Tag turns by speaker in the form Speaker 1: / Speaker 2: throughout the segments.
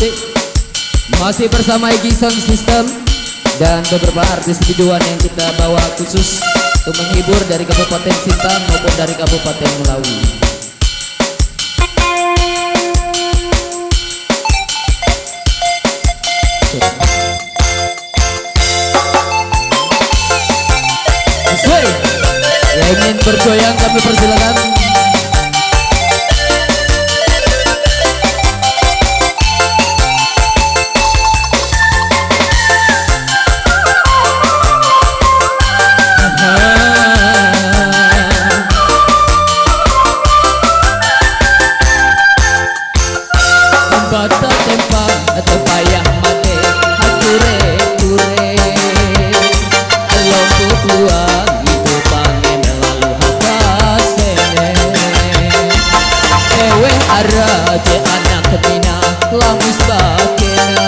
Speaker 1: Masih bersama Egi Sound System dan beberapa artis biduan yang kita bawa khusus untuk menghibur dari Kabupaten Sintang maupun dari Kabupaten Melawi. Yang ingin bergoyang kami persilakan. Bata tempa tepayah mate hature ture alompu tuang itu pange melalu hakasene ewe araje anak mina lamus bakena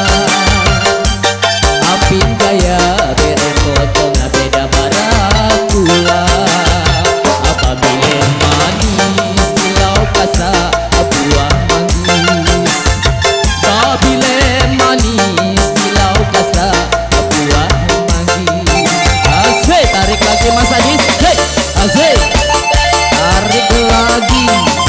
Speaker 1: apin gaya bere potong beda barakula apabila manis kilau kasa buah Mas Adis, hey, asik, tarik lagi.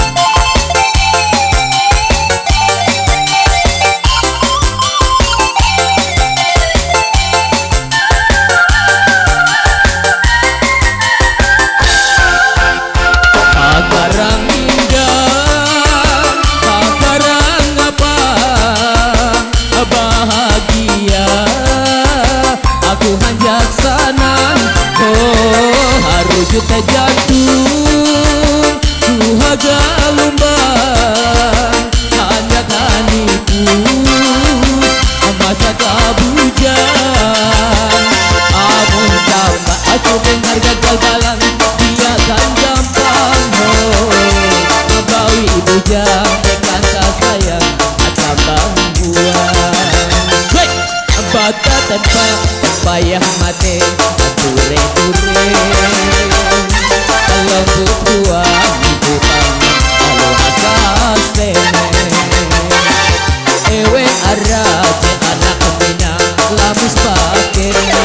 Speaker 1: Agarang indah, agarang apa, bahagia, aku hanjak sana. Juta jantung suhaga lumbang hanya kaniku masa kabujang amun sama aku dengar gagal galang dia kan gampang ngebawi bujang kata sayang atambang buang bata tanpa payah mate ture ture kalau bukuan bukan kalau hakasene ewe araje anak mina lamus pakena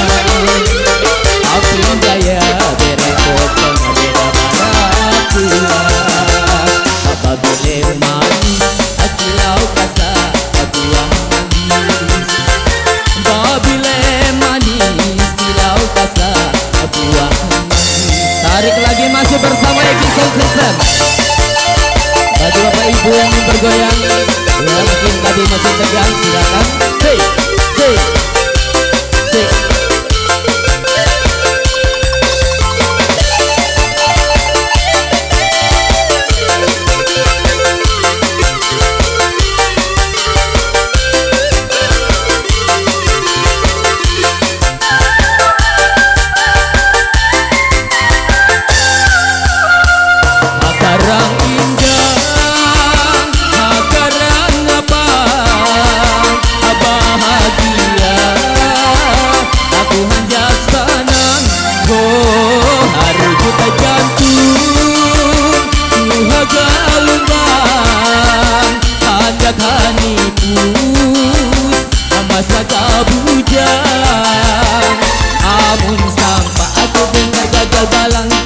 Speaker 1: api gaya bere potong beda barakula apabila manis akilau kasa buah manis babile manis kilau kasa buah manis. Tarik lagi masih bersama Egi Sound System. Bagi bapak ibu yang ingin bergoyang, yang mungkin tadi masih tegang, silakan. Hey, hey, hey. Agarang indah, agarang apa, bahagia, aku hanjak sanang, harus juta jantung, suhaga lumbang, hanjak hanipus, masa kabujang, amun sampai aku dengar gagal balang.